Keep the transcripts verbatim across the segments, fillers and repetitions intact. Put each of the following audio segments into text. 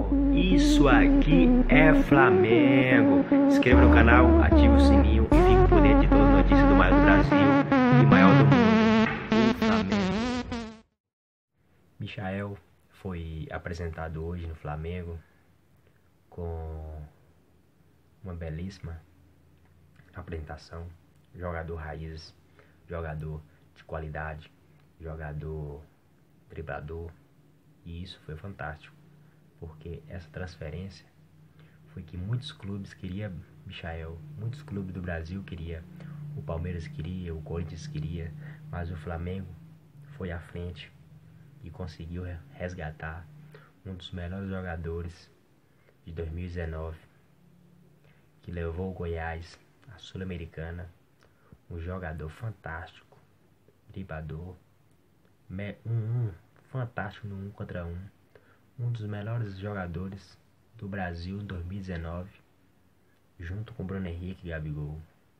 Isso aqui é Flamengo. Se inscreva no canal, ative o sininho e fique por dentro de todas as notícias do maior do Brasil e maior do mundo, o Flamengo. Michael foi apresentado hoje no Flamengo com uma belíssima apresentação. Jogador raiz, jogador de qualidade, jogador driblador. E isso foi fantástico, porque essa transferência foi que muitos clubes queriam Michael, muitos clubes do Brasil queriam, o Palmeiras queria, o Corinthians queria, mas o Flamengo foi à frente e conseguiu resgatar um dos melhores jogadores de dois mil e dezenove, que levou o Goiás à Sul-Americana, um jogador fantástico, driblador, um, um fantástico no um contra um, um dos melhores jogadores do Brasil em dois mil e dezenove, junto com Bruno Henrique e Gabigol.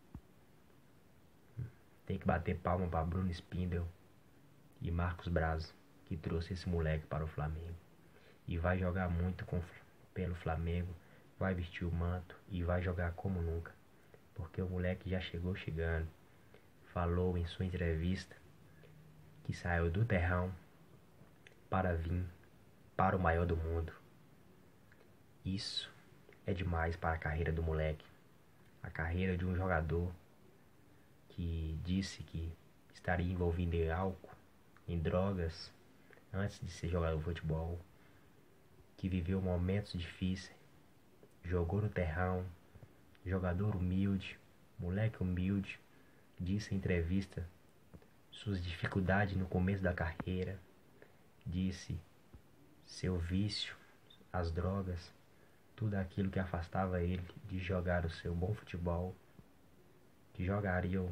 Tem que bater palma para Bruno Spindel e Marcos Braz, que trouxe esse moleque para o Flamengo. E vai jogar muito com, pelo Flamengo, vai vestir o manto e vai jogar como nunca. Porque o moleque já chegou chegando. Falou em sua entrevista que saiu do terrão para vir para o maior do mundo. Isso é demais para a carreira do moleque. A carreira de um jogador que disse que estaria envolvido em álcool, em drogas, antes de ser jogador de futebol, que viveu momentos difíceis, jogou no terrão, jogador humilde, moleque humilde, disse em entrevista suas dificuldades no começo da carreira, disse seu vício, as drogas, tudo aquilo que afastava ele de jogar o seu bom futebol, que jogariam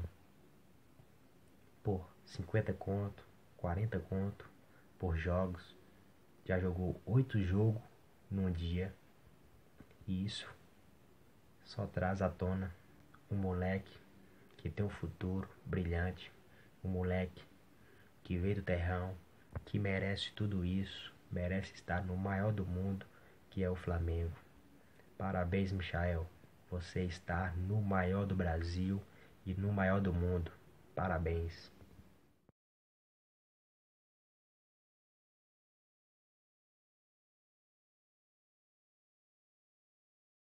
por cinquenta conto, quarenta conto por jogos. Já jogou oito jogos num dia, e isso só traz à tona um moleque que tem um futuro brilhante, um moleque que veio do terrão, que merece tudo isso, merece estar no maior do mundo, que é o Flamengo. Parabéns, Michael, você está no maior do Brasil e no maior do mundo. Parabéns.